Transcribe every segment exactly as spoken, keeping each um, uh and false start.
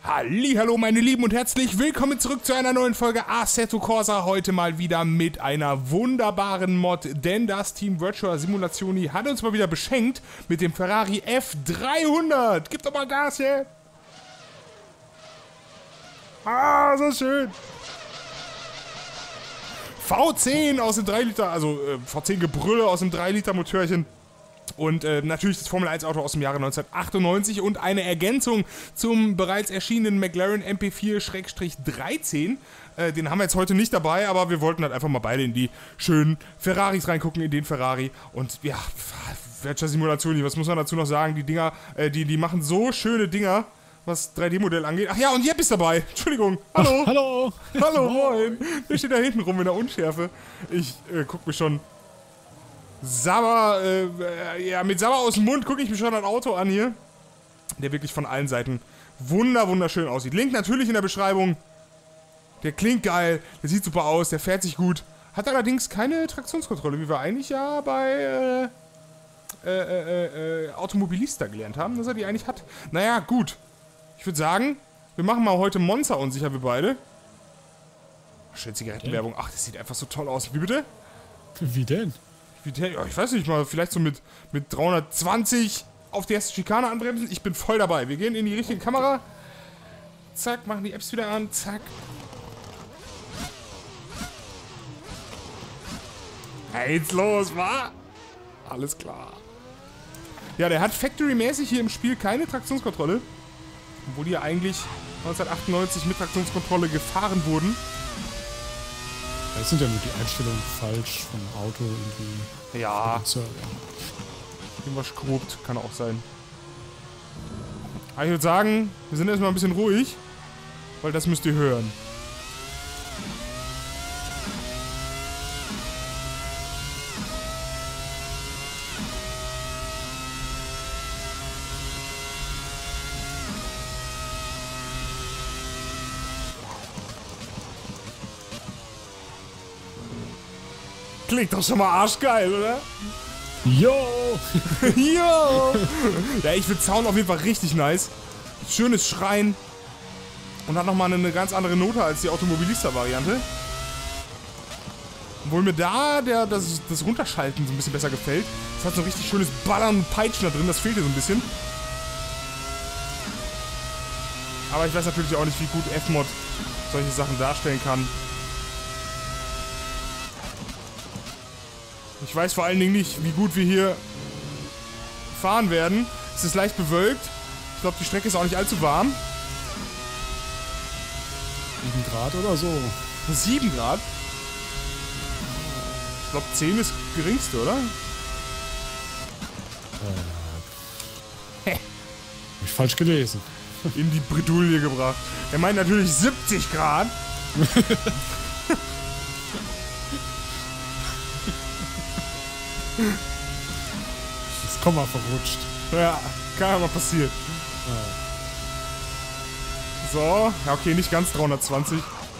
Hallihallo meine Lieben und herzlich willkommen zurück zu einer neuen Folge Assetto Corsa. Heute mal wieder mit einer wunderbaren Mod, denn das Team Virtua Simulazioni hat uns mal wieder beschenkt mit dem Ferrari F dreihundert. Gib doch mal Gas hier! Ah, so schön! V zehn aus dem drei Liter, also äh, V zehn Gebrülle aus dem drei Liter Motörchen. Und äh, natürlich das Formel eins Auto aus dem Jahre neunzehnhundertachtundneunzig und eine Ergänzung zum bereits erschienenen McLaren M P vier dreizehn. Äh, den haben wir jetzt heute nicht dabei, aber wir wollten halt einfach mal beide in die schönen Ferraris reingucken, in den Ferrari. Und ja, Virtua Simulazioni, was muss man dazu noch sagen? Die Dinger, äh, die, die machen so schöne Dinger, was drei D-Modell angeht. Ach ja, und Jepp ist dabei. Entschuldigung. Hallo. Ach, hallo. Hallo, moin. Der steht da hinten rum in der Unschärfe. Ich äh, guck mir schon... Sabber, äh, ja, mit Sabber aus dem Mund gucke ich mir schon ein Auto an hier, der wirklich von allen Seiten wunder, wunderschön aussieht. Link natürlich in der Beschreibung. Der klingt geil, der sieht super aus, der fährt sich gut. Hat allerdings keine Traktionskontrolle, wie wir eigentlich ja bei äh, äh, äh, äh, Automobilista gelernt haben, dass er die eigentlich hat. Naja, gut. Ich würde sagen, wir machen mal heute Monster unsicher, wir beide. Schöne Zigarettenwerbung. Ach, das sieht einfach so toll aus. Wie bitte? Wie denn? Ja, ich weiß nicht mal, vielleicht so mit, mit dreihundertzwanzig auf die erste Schikane anbremsen. Ich bin voll dabei. Wir gehen in die richtige Kamera. Zack, machen die Apps wieder an. Zack. Hey, jetzt los, wa? Alles klar. Ja, der hat Factory-mäßig hier im Spiel keine Traktionskontrolle. Obwohl die ja eigentlich neunzehnhundertachtundneunzig mit Traktionskontrolle gefahren wurden. Das sind ja nur die Einstellungen falsch vom Auto irgendwie. Ja. Irgendwas korrupt, kann auch sein. Aber ich würde sagen, wir sind erstmal ein bisschen ruhig, weil das müsst ihr hören. Klingt doch schon mal arschgeil, oder? Yo! Yo! Ja, ich finde Sound auf jeden Fall richtig nice. Schönes Schreien. Und hat nochmal eine ganz andere Note als die Automobilista-Variante. Obwohl mir da der, das, das Runterschalten so ein bisschen besser gefällt. Es hat so ein richtig schönes Ballern und Peitschen da drin, das fehlt hier so ein bisschen. Aber ich weiß natürlich auch nicht, wie gut F-Mod solche Sachen darstellen kann. Ich weiß vor allen Dingen nicht, wie gut wir hier fahren werden. Es ist leicht bewölkt. Ich glaube, die Strecke ist auch nicht allzu warm. sieben Grad oder so. sieben Grad? Ich glaube, zehn ist geringste, oder? Äh. Hab ich falsch gelesen. In die Bredouille gebracht. Er meint natürlich siebzig Grad. Das Komma verrutscht. Ja, kann ja mal passieren. Ja. So, ja okay, nicht ganz dreihundertzwanzig.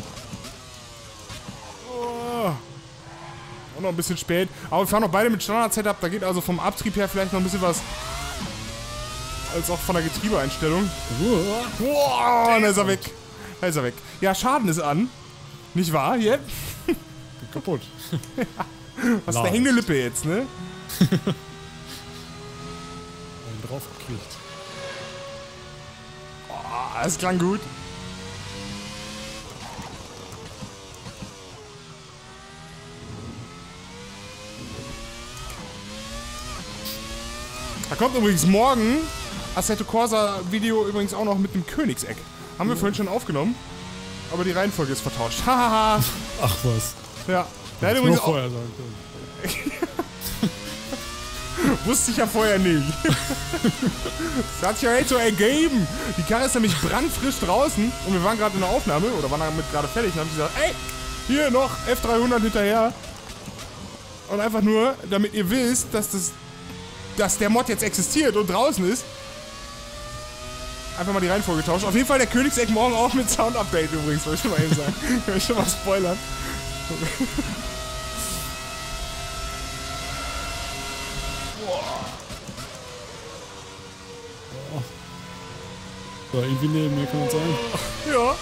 Oh. Auch noch ein bisschen spät. Aber wir fahren noch beide mit Standard-Setup. Da geht also vom Abtrieb her vielleicht noch ein bisschen was. Als auch von der Getriebeeinstellung. Boah, da ist er weg. Da ist er weg. Ja, Schaden ist an. Nicht wahr? Yep. Bin kaputt. Was ist eine hängende Lippe jetzt, ne? Einen draufgekriegt. Oh, das klang gut. Da kommt übrigens morgen Assetto Corsa Video übrigens auch noch mit dem Königseck. Haben wir vorhin schon aufgenommen. Aber die Reihenfolge ist vertauscht. Hahaha. Ach was. Ja. Der hätte übrigens vorher sagen können. Wusste ich ja vorher nicht. Das hat sich ja jetzt so ergeben. Die Karre ist nämlich brandfrisch draußen und wir waren gerade in der Aufnahme oder waren damit gerade fertig und haben gesagt, ey, hier noch F dreihundert hinterher. Und einfach nur, damit ihr wisst, dass das, dass der Mod jetzt existiert und draußen ist. Einfach mal die Reihenfolge tauschen. Auf jeden Fall der Königseck morgen auch mit Sound-Update übrigens, wollte ich schon mal eben sagen. Kann ich schon mal spoilern. Oder irgendwie neben mir kann das sein. Ja.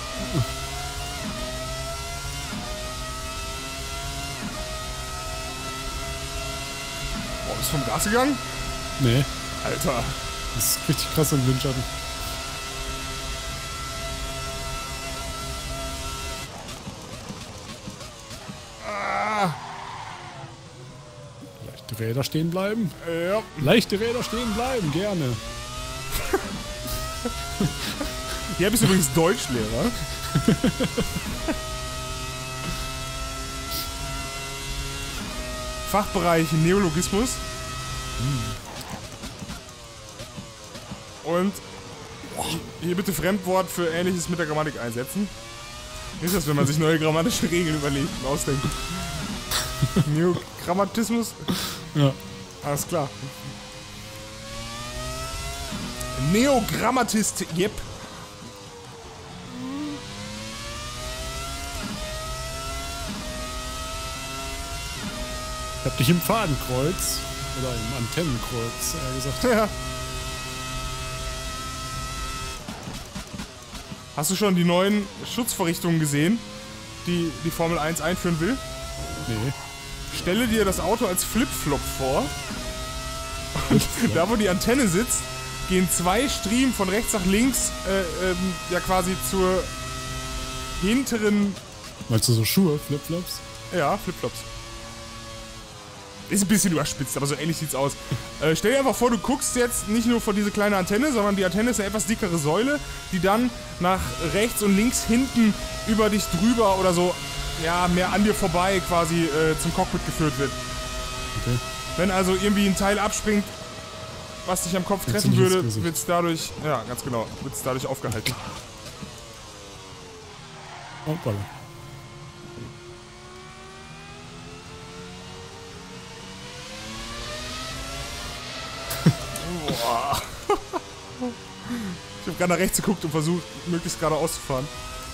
Oh, bist du vom Gas gegangen? Nee. Alter. Das ist richtig krass im Windschatten. Ah. Leichte Räder stehen bleiben. Ja. Leichte Räder stehen bleiben, gerne. Hier bist du übrigens Deutschlehrer. Fachbereich Neologismus. Und hier bitte Fremdwort für Ähnliches mit der Grammatik einsetzen. Ist das, wenn man sich neue grammatische Regeln überlegt und ausdenkt? Neogrammatismus? Ja. Alles klar. Neogrammatist, yep. Ich hab dich im Fadenkreuz oder im Antennenkreuz eher gesagt. Ja. Hast du schon die neuen Schutzvorrichtungen gesehen, die die Formel eins einführen will? Nee. Stelle dir das Auto als Flipflop vor. Und da, wo die Antenne sitzt, gehen zwei Striemen von rechts nach links äh, ähm, ja quasi zur hinteren... Meinst du so Schuhe, Flipflops? Ja, Flipflops. Ist ein bisschen überspitzt, aber so ähnlich sieht's aus. Äh, stell dir einfach vor, du guckst jetzt nicht nur vor diese kleine Antenne, sondern die Antenne ist eine etwas dickere Säule, die dann nach rechts und links hinten über dich drüber oder so, ja, mehr an dir vorbei quasi äh, zum Cockpit geführt wird. Okay. Wenn also irgendwie ein Teil abspringt, was dich am Kopf Jetzt treffen nicht ins würde, Gesicht. wird's dadurch, ja, ganz genau, wird's dadurch aufgehalten. Oh, warte. Boah. Ich habe gerade nach rechts geguckt und versucht, möglichst geradeaus zu fahren.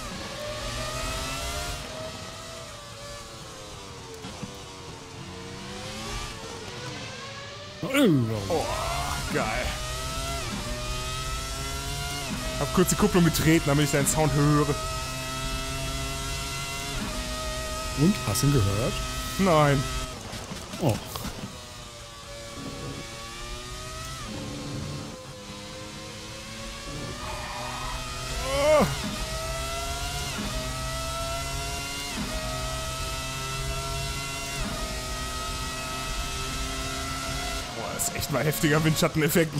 Oh, geil. Hab kurz die Kupplung getreten, damit ich deinen Sound höre. Und? Hast du ihn gehört? Nein. Oh. Oh. Boah, das ist echt mal heftiger Windschatteneffekt.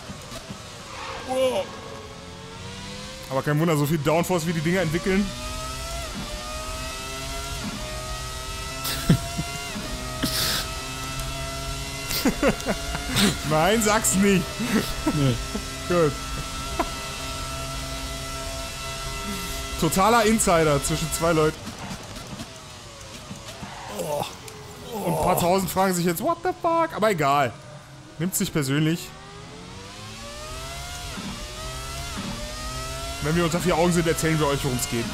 Wow. Aber kein Wunder, so viel Downforce wie die Dinger entwickeln. Nein, sag's nicht. Nee. Gut. Totaler Insider zwischen zwei Leuten. Oh. Und ein paar tausend fragen sich jetzt, what the fuck? Aber egal. Nimmt's nicht persönlich. Wenn wir unter vier Augen sind, erzählen wir euch, worum es geht.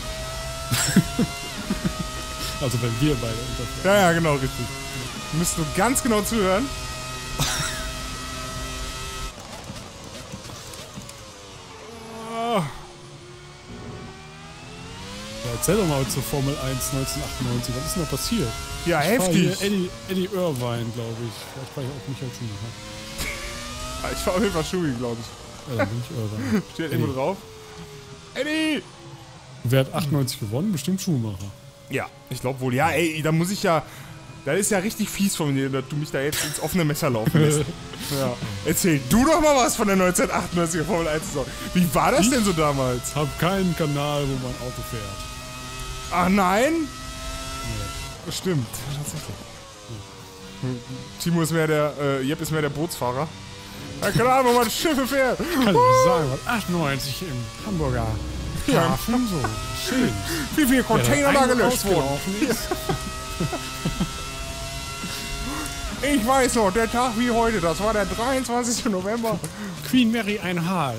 Also wenn wir beide unter Ja, ja, genau, richtig. Wir müssen nur ganz genau zuhören. Oh. Ja, erzähl doch mal zur Formel eins neunzehnhundertachtundneunzig. Was ist denn da passiert? Ja, Ich fahr heftig. hier Eddie, Eddie Irvine, glaube ich. Vielleicht fahre ich auch nicht als Schuhmacher. Ich fahr auf jeden Fall Schuhi, glaube ich. Ja, dann bin ich Irvine. Steht irgendwo drauf. Eddie! Wer hat achtundneunzig gewonnen? Bestimmt Schuhmacher. Ja, ich glaube wohl. Ja, ey, da muss ich ja... Das ist ja richtig fies von mir, dass du mich da jetzt ins offene Messer laufen lässt. Ja. Erzähl du doch mal was von der neunzehnhundertachtundneunziger Formel eins Saison. Wie war das denn so damals? Ich habe keinen Kanal, wo mein Auto fährt. Ach nein? Nee. Stimmt, tatsächlich. Timo ist mehr der, äh, Jepp ist mehr der Bootsfahrer. Ja, keine Ahnung, wo man Schiffe fährt. Kann ich nicht sagen, was achtundneunzig im Hamburger Ja. Hafen so schön. Wie viele Container da ein- gelöscht wurden. ausgelaufen ist. Ich weiß noch, der Tag wie heute, das war der dreiundzwanzigste November. Queen Mary einhalb.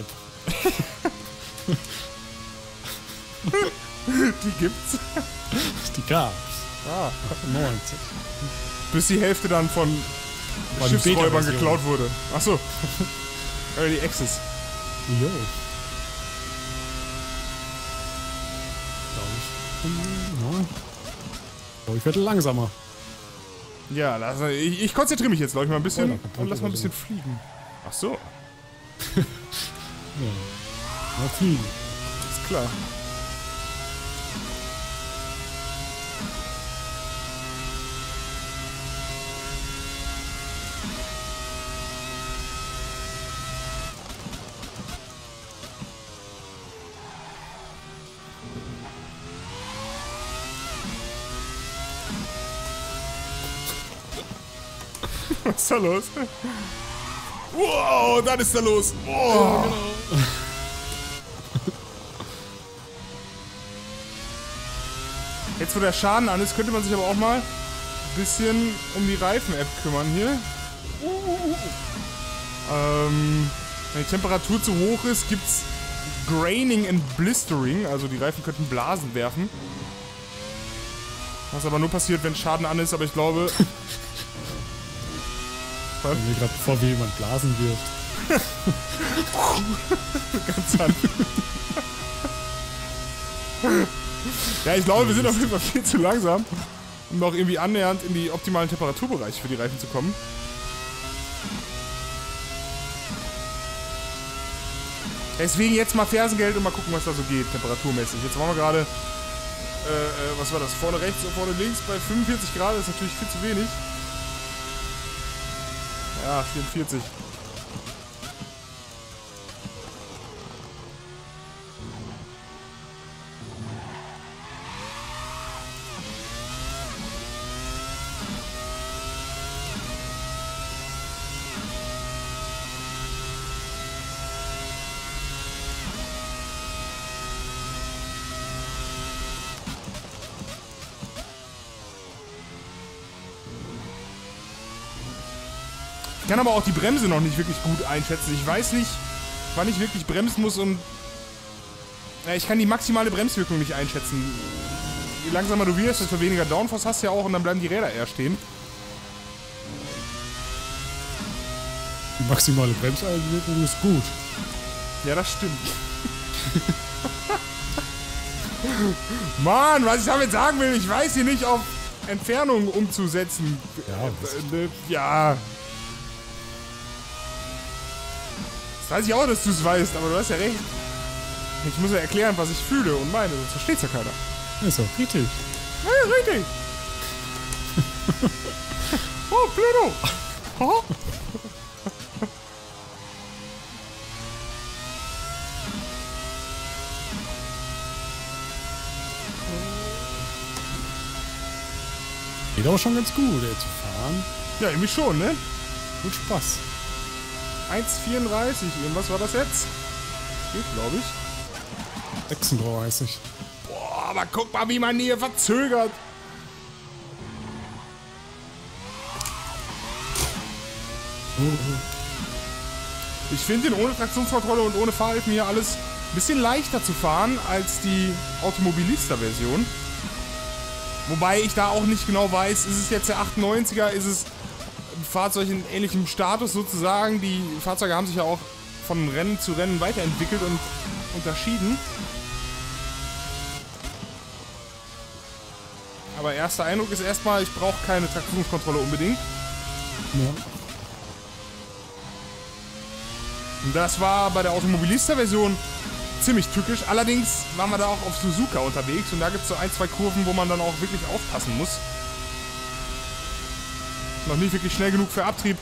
Die gibt's. Die gab's. Ah. neunzig. Bis die Hälfte dann von War die Schiffsräubern Beta-Version. geklaut wurde. Achso. Early Access. Jo. Ja. Oh, ich werde langsamer. Ja, lass, ich, ich konzentriere mich jetzt, glaube ich, mal ein bisschen oh, und lass mal ein bisschen fliegen. Ach so. Ja. Mal fliegen. Ist klar. Was ist da los? Wow, dann ist da los. Oh. Ja, genau. Jetzt, wo der Schaden an ist, könnte man sich aber auch mal ein bisschen um die Reifen-App kümmern hier. Ähm, wenn die Temperatur zu hoch ist, gibt's Graining and Blistering, also die Reifen könnten Blasen werfen. Was aber nur passiert, wenn Schaden an ist, aber ich glaube... Ich stelle mir gerade vor, wie jemand Blasen wirft. Ganz sanft. Ja, ich glaube, wir sind auf jeden Fall viel zu langsam, um noch irgendwie annähernd in die optimalen Temperaturbereiche für die Reifen zu kommen. Deswegen jetzt mal Fersengeld und mal gucken, was da so geht, temperaturmäßig. Jetzt waren wir gerade, äh, äh, was war das, vorne rechts und vorne links bei fünfundvierzig Grad, das ist natürlich viel zu wenig. Ja, vierundvierzig. Ich kann aber auch die Bremse noch nicht wirklich gut einschätzen. Ich weiß nicht, wann ich wirklich bremsen muss und... Ja, ich kann die maximale Bremswirkung nicht einschätzen. Je langsamer du wirst, desto weniger Downforce hast du ja auch und dann bleiben die Räder eher stehen. Die maximale Bremseinwirkung ist gut. Ja, das stimmt. Mann, was ich damit sagen will, ich weiß hier nicht auf Entfernung umzusetzen. Ja, äh, ja. Das weiß ich auch, dass du es weißt, aber du hast ja recht. Ich muss ja erklären, was ich fühle und meine, sonst versteht's ja keiner. Ist doch richtig. Ja, richtig. Oh, Pluto. Oh. Geht auch schon ganz gut, ey, zu fahren. Ja, irgendwie schon, ne? Gut Spaß. eins vierunddreißig, was war das jetzt? Geht, glaube ich. sechsunddreißig. Boah, aber guck mal, wie man hier verzögert. Ich finde den ohne Traktionskontrolle und ohne Fahrhilfen hier alles ein bisschen leichter zu fahren als die Automobilista-Version. Wobei ich da auch nicht genau weiß, ist es jetzt der achtundneunziger, ist es ein Fahrzeug in ähnlichem Status sozusagen. Die Fahrzeuge haben sich ja auch von Rennen zu Rennen weiterentwickelt und unterschieden. Aber erster Eindruck ist erstmal, ich brauche keine Traktionskontrolle unbedingt. Ja. Und das war bei der Automobilista-Version ziemlich tückisch. Allerdings waren wir da auch auf Suzuka unterwegs und da gibt es so ein, zwei Kurven, wo man dann auch wirklich aufpassen muss. Noch nicht wirklich schnell genug für Abtrieb.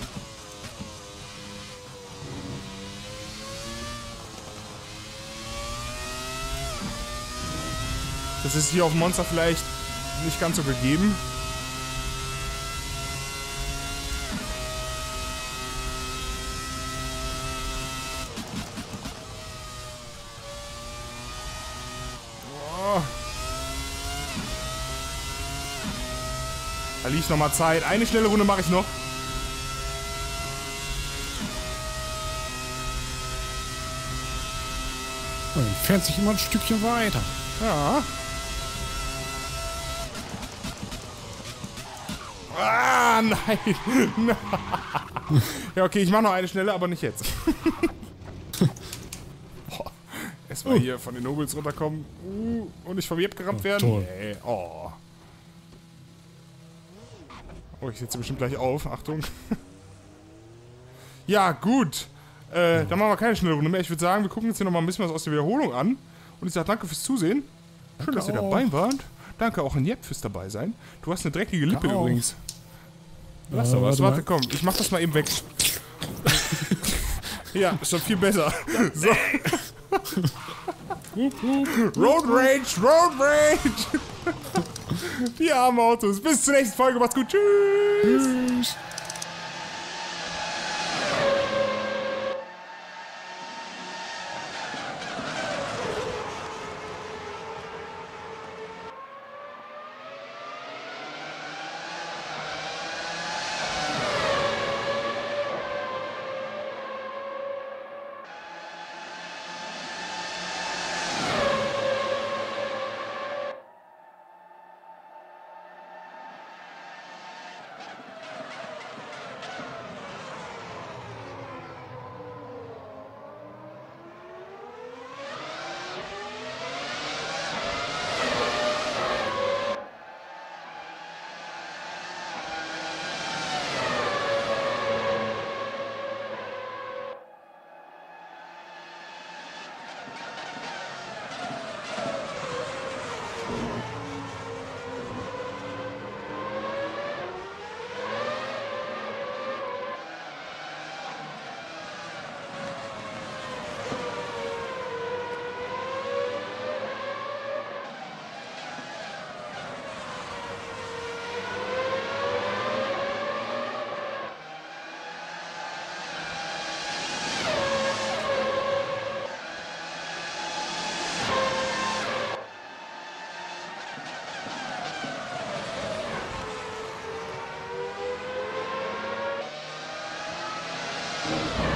Das ist hier auf Monster vielleicht nicht ganz so gegeben. Oh. Da liegt noch mal Zeit. Eine schnelle Runde mache ich noch. Man entfernt sich immer ein Stückchen weiter. Ja. Ah, nein. Ja, okay, ich mache noch eine schnelle, aber nicht jetzt. Boah, es wir Oh. hier von den Nobles runterkommen. Uh, und nicht vom Jeb gerammt Oh, werden. toll. Nee. Oh. Oh, ich setze bestimmt gleich auf. Achtung. Ja, gut. Äh, dann machen wir keine schnelle Runde mehr. Ich würde sagen, wir gucken jetzt hier nochmal ein bisschen was aus der Wiederholung an. Und ich sage danke fürs Zusehen. Schön, Danke dass ihr auch. dabei wart. Danke auch an Jeb fürs dabei sein. Du hast eine dreckige Lippe Danke auch. übrigens. Lass Äh, doch was. warte Warte, komm. Ich mach das mal eben weg. Ja, ist schon viel besser. So. Road Rage, Road Rage. Die armen Autos. Bis zur nächsten Folge. Macht's gut. Tschüss. Tschüss. Tschüss.